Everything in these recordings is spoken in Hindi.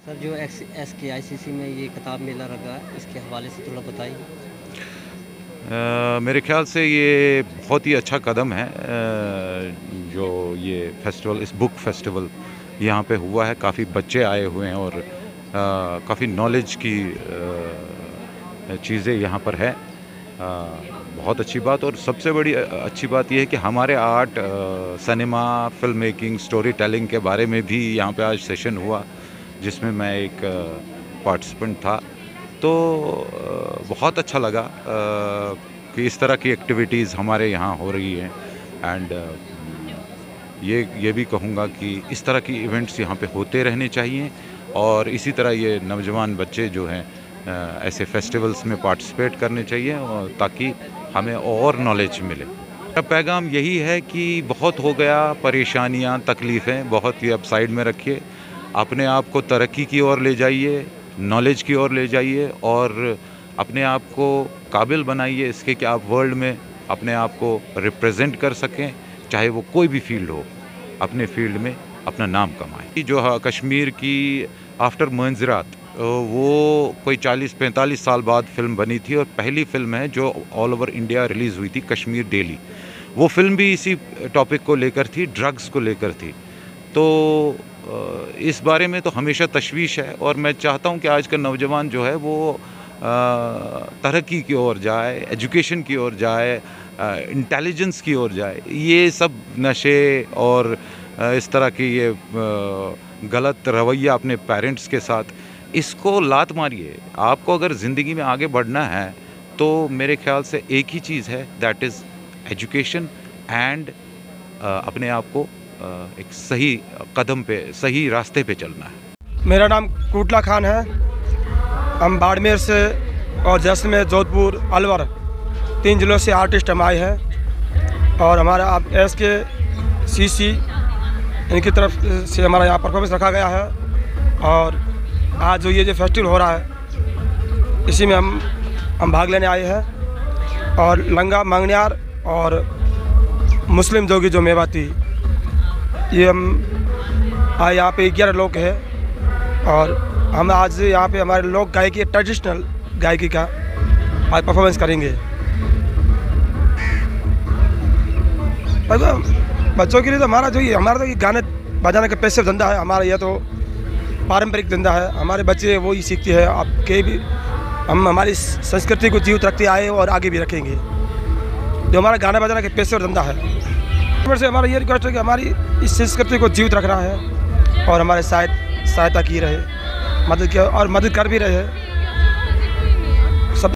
सर जो SKICC में ये किताब मेला लगा है, इसके हवाले से थोड़ा बताइए। मेरे ख्याल से ये बहुत ही अच्छा कदम है जो ये फेस्टिवल, इस बुक फेस्टिवल यहाँ पे हुआ है। काफ़ी बच्चे आए हुए हैं और काफ़ी नॉलेज की चीज़ें यहाँ पर है। बहुत अच्छी बात। और सबसे बड़ी अच्छी बात यह है कि हमारे art, cinema, film making, story telling के बारे में भी यहाँ पे आज सेशन हुआ, जिसमें मैं एक पार्टिसिपेंट था। तो बहुत अच्छा लगा कि इस तरह की एक्टिविटीज़ हमारे यहाँ हो रही हैं। एंड ये भी कहूँगा कि इस तरह की इवेंट्स यहाँ पे होते रहने चाहिए और इसी तरह ये नौजवान बच्चे जो हैं ऐसे फेस्टिवल्स में पार्टिसिपेट करने चाहिए और ताकि हमें और नॉलेज मिले। मेरा पैगाम यही है कि बहुत हो गया, परेशानियाँ, तकलीफ़ें बहुत ही अब साइड में रखिए। अपने आप को तरक्की की ओर ले जाइए, नॉलेज की ओर ले जाइए और अपने आप को काबिल बनाइए इसके कि आप वर्ल्ड में अपने आप को रिप्रेजेंट कर सकें, चाहे वो कोई भी फील्ड हो। अपने फील्ड में अपना नाम कमाएं। जो कश्मीर की आफ्टर मंजरात, वो कोई 40-45 साल बाद फिल्म बनी थी और पहली फिल्म है जो ऑल ओवर इंडिया रिलीज़ हुई थी, कश्मीर डेली। वो फिल्म भी इसी टॉपिक को लेकर थी, ड्रग्स को लेकर थी। तो इस बारे में तो हमेशा तशवीश है और मैं चाहता हूं कि आज का नौजवान जो है वो तरक्की की ओर जाए, एजुकेशन की ओर जाए, इंटेलिजेंस की ओर जाए। ये सब नशे और इस तरह की ये गलत रवैया अपने पेरेंट्स के साथ, इसको लात मारिए। आपको अगर ज़िंदगी में आगे बढ़ना है तो मेरे ख्याल से एक ही चीज़ है, दैट इज़ एजुकेशन एंड अपने आप को एक सही कदम पे, सही रास्ते पे चलना है। मेरा नाम कोटला खान है। हम बाड़मेर से और जैसलमेर, जोधपुर, अलवर 3 जिलों से आर्टिस्ट हम आए हैं और हमारा आप SKCC इनकी तरफ से हमारा यहाँ परफॉर्मेंस रखा गया है। और आज जो ये फेस्टिवल हो रहा है इसी में हम भाग लेने आए हैं। और लंगा, मंगनियार और मुस्लिम जोगी जो मेवाती, ये हम आए यहाँ पे 11 लोग हैं और हम आज यहाँ पे हमारे लोक गायकी, ट्रेडिशनल गायकी का आज परफॉर्मेंस करेंगे। बच्चों के लिए तो हमारा तो ये गाने बजाने का पैसे धंधा है। हमारा यह तो पारंपरिक धंधा है। हमारे बच्चे वो ही सीखते हैं। आपके भी हम हमारी संस्कृति को जीवित रखते आए और आगे भी रखेंगे। जो हमारा गाना बजाना के पैसे और धंधा है, से हमारा ये रिक्वेस्ट है कि हमारी इस संस्कृति को जीवित रखना है और हमारे सहायता की रहे, मदद किया और मदद कर भी रहे सब।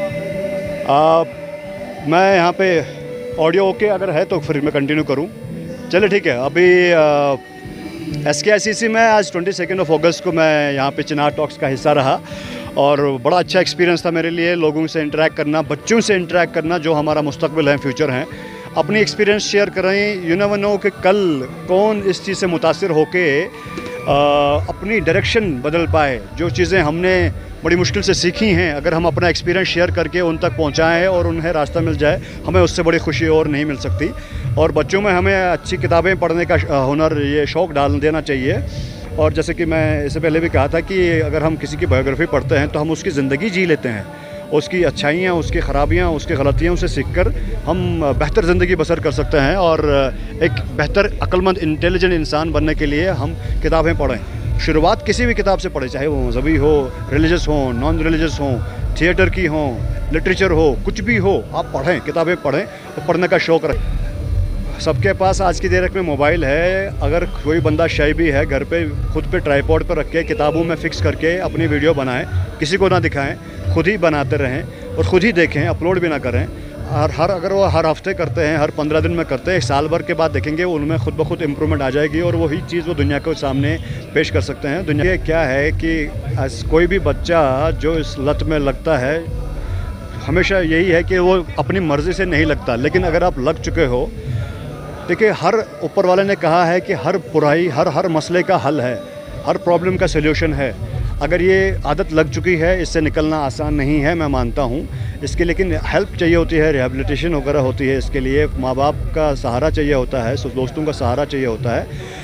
मैं यहाँ पे ऑडियो ओके अगर है तो फिर मैं कंटिन्यू करूँ। चलिए ठीक है। अभी SKICC में आज 22 अगस्त को मैं यहाँ पे चिनार टॉक्स का हिस्सा रहा और बड़ा अच्छा एक्सपीरियंस था मेरे लिए। लोगों से इंटरेक्ट करना, बच्चों से इंटरेक्ट करना जो हमारा मुस्तकबिल है, फ्यूचर है। अपनी एक्सपीरियंस शेयर करें। यू नेवर नो कि कल कौन इस चीज़ से मुतासिर होके अपनी डायरेक्शन बदल पाए। जो चीज़ें हमने बड़ी मुश्किल से सीखी हैं, अगर हम अपना एक्सपीरियंस शेयर करके उन तक पहुंचाएं और उन्हें रास्ता मिल जाए, हमें उससे बड़ी खुशी और नहीं मिल सकती। और बच्चों में हमें अच्छी किताबें पढ़ने का हुनर, ये शौक़ डाल देना चाहिए। और जैसे कि मैं इससे पहले भी कहा था कि अगर हम किसी की बायोग्राफी पढ़ते हैं तो हम उसकी ज़िंदगी जी लेते हैं, उसकी अच्छाइयाँ, उसकी ख़राबियाँ, उसकी गलतियों से सीखकर हम बेहतर ज़िंदगी बसर कर सकते हैं। और एक बेहतर, अक्लमंद, इंटेलिजेंट इंसान बनने के लिए हम किताबें पढ़ें। शुरुआत किसी भी किताब से पढ़ें, चाहे वो मजहबी हो, रिलीजियस हो, नॉन रिलीजियस हो, थिएटर की हो, लिटरेचर हो, कुछ भी हो, आप पढ़ें, किताबें पढ़ें और पढ़ने का शौक़ रखें। सबके पास आज की डेट में मोबाइल है। अगर कोई बंदा शाय भी है, घर पे खुद पे ट्राइपॉड पर रख के किताबों में फ़िक्स करके अपनी वीडियो बनाएं, किसी को ना दिखाएं, खुद ही बनाते रहें और ख़ुद ही देखें, अपलोड भी ना करें। और अगर वो हर हफ्ते करते हैं, हर 15 दिन में करते हैं, साल भर के बाद देखेंगे उनमें खुद ब खुद इम्प्रूवमेंट आ जाएगी और वही चीज़ वो दुनिया के सामने पेश कर सकते हैं। दुनिया क्या है कि कोई भी बच्चा जो इस लत में लगता है, हमेशा यही है कि वो अपनी मर्ज़ी से नहीं लगता। लेकिन अगर आप लग चुके हो, देखिए, हर ऊपर वाले ने कहा है कि हर बुराई, हर मसले का हल है, हर प्रॉब्लम का सल्यूशन है। अगर ये आदत लग चुकी है, इससे निकलना आसान नहीं है, मैं मानता हूँ इसके। लेकिन हेल्प चाहिए होती है, रिहेबिलिटेशन वगैरह होती है। इसके लिए माँ बाप का सहारा चाहिए होता है, दोस्तों का सहारा चाहिए होता है।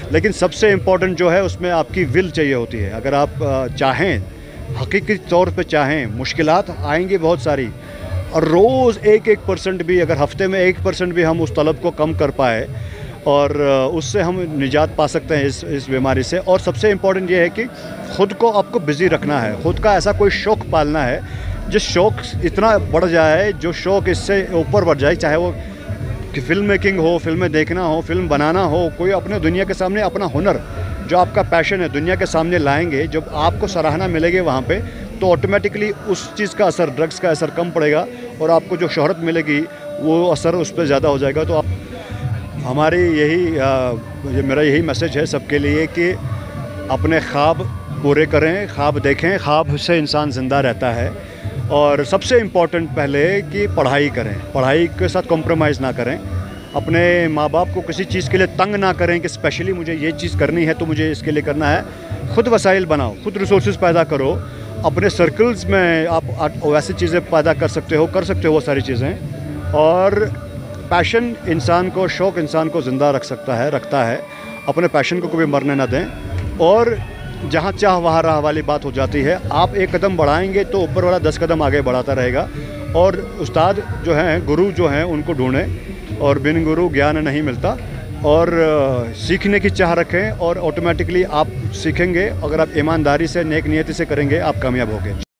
लेकिन सबसे इम्पोर्टेंट जो है उसमें आपकी विल चाहिए होती है। अगर आप चाहें, हकीकी तौर पे चाहें, मुश्किलात आएंगी बहुत सारी, और रोज़ 1% भी, अगर हफ्ते में 1% भी हम उस तलब को कम कर पाए और उससे हम निजात पा सकते हैं इस बीमारी से। और सबसे इम्पोर्टेंट ये है कि ख़ुद को आपको बिज़ी रखना है, ख़ुद का ऐसा कोई शौक़ पालना है जिस शौक़ इतना बढ़ जाए, जो शौक़ इससे ऊपर बढ़ जाए, चाहे वो कि फ़िल्म मेकिंग हो, फिल्में देखना हो, फिल्म बनाना हो, कोई अपने दुनिया के सामने अपना हुनर, जो आपका पैशन है, दुनिया के सामने लाएंगे। जब आपको सराहना मिलेगी वहाँ पे, तो ऑटोमेटिकली उस चीज़ का असर, ड्रग्स का असर कम पड़ेगा और आपको जो शोहरत मिलेगी वो असर उस पर ज़्यादा हो जाएगा। तो हमारी मेरा यही मैसेज है सबके लिए कि अपने ख्वाब पूरे करें, ख्वाब देखें, ख्वाब से इंसान ज़िंदा रहता है। और सबसे इम्पोर्टेंट पहले कि पढ़ाई करें, पढ़ाई के साथ कॉम्प्रोमाइज़ ना करें, अपने माँ बाप को किसी चीज़ के लिए तंग ना करें कि स्पेशली मुझे ये चीज़ करनी है तो मुझे इसके लिए करना है। ख़ुद वसाइल बनाओ, ख़ुद रिसोर्सेज पैदा करो, अपने सर्कल्स में आप वैसी चीज़ें पैदा कर सकते हो वो सारी चीज़ें। और पैशन इंसान को, शौक़ इंसान को ज़िंदा रखता है। अपने पैशन को कभी मरने ना दें, और जहाँ चाह वहाँ राह वाली बात हो जाती है। आप एक कदम बढ़ाएंगे तो ऊपर वाला 10 कदम आगे बढ़ाता रहेगा। और उस्ताद जो हैं, गुरु जो हैं, उनको ढूंढें, और बिन गुरु ज्ञान नहीं मिलता। और सीखने की चाह रखें और ऑटोमेटिकली आप सीखेंगे। अगर आप ईमानदारी से, नेक नियति से करेंगे, आप कामयाब होंगे।